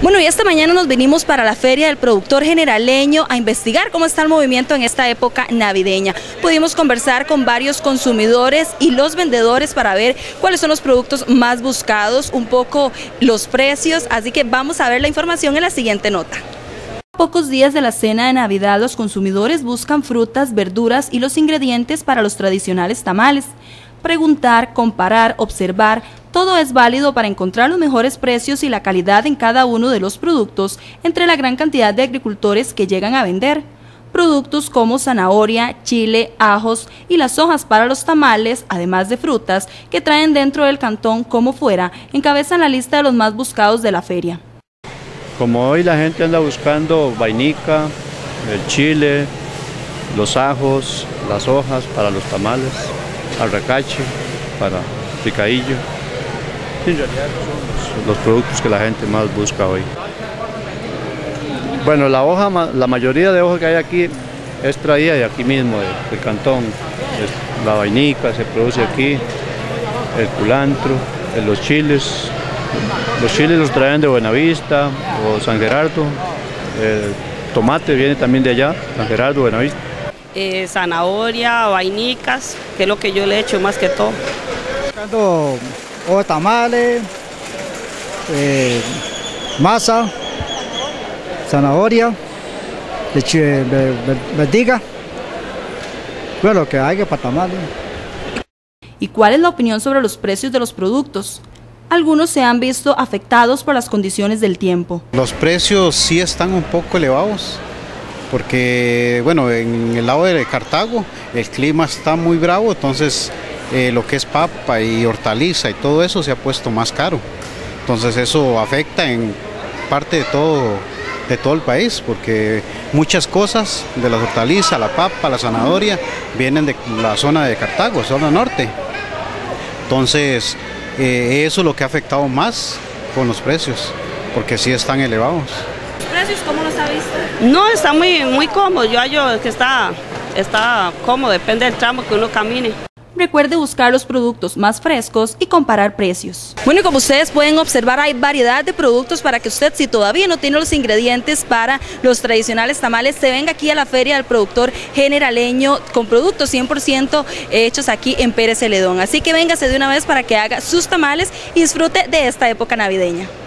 Bueno, y esta mañana nos vinimos para la Feria del Productor Generaleño a investigar cómo está el movimiento en esta época navideña. Pudimos conversar con varios consumidores y los vendedores para ver cuáles son los productos más buscados, un poco los precios, así que vamos a ver la información en la siguiente nota. A pocos días de la cena de Navidad, los consumidores buscan frutas, verduras y los ingredientes para los tradicionales tamales. Preguntar, comparar, observar, todo es válido para encontrar los mejores precios y la calidad en cada uno de los productos entre la gran cantidad de agricultores que llegan a vender. Productos como zanahoria, chile, ajos y las hojas para los tamales, además de frutas que traen dentro del cantón como fuera, encabezan la lista de los más buscados de la feria. Como hoy la gente anda buscando vainica, el chile, los ajos, las hojas para los tamales, arracache, para picadillo. En realidad son los productos que la gente más busca hoy. Bueno, la mayoría de hoja que hay aquí es traída de aquí mismo, del cantón. La vainica se produce aquí, el culantro, los chiles. Los chiles los traen de Buenavista o San Gerardo. El tomate viene también de allá, San Gerardo, Buenavista. Zanahoria, vainicas, que es lo que yo le echo más que todo. Buscando tamales, masa, zanahoria, leche, verdiga, bueno, lo que haya para tamales. ¿Y cuál es la opinión sobre los precios de los productos? Algunos se han visto afectados por las condiciones del tiempo. Los precios sí están un poco elevados, porque bueno, en el lado de Cartago el clima está muy bravo, entonces lo que es papa y hortaliza y todo eso se ha puesto más caro. Entonces eso afecta en parte de todo el país, porque muchas cosas de la hortaliza, la papa, la zanahoria, vienen de la zona de Cartago, zona norte. Entonces eso es lo que ha afectado más con los precios, porque sí están elevados. ¿Los precios cómo los ha visto? No, está muy cómodo, yo hallo que está cómodo, depende del tramo que uno camine. Recuerde buscar los productos más frescos y comparar precios. Bueno, y como ustedes pueden observar, hay variedad de productos para que usted, si todavía no tiene los ingredientes para los tradicionales tamales, se venga aquí a la Feria del Productor Generaleño con productos 100% hechos aquí en Pérez Celedón. Así que véngase de una vez para que haga sus tamales y disfrute de esta época navideña.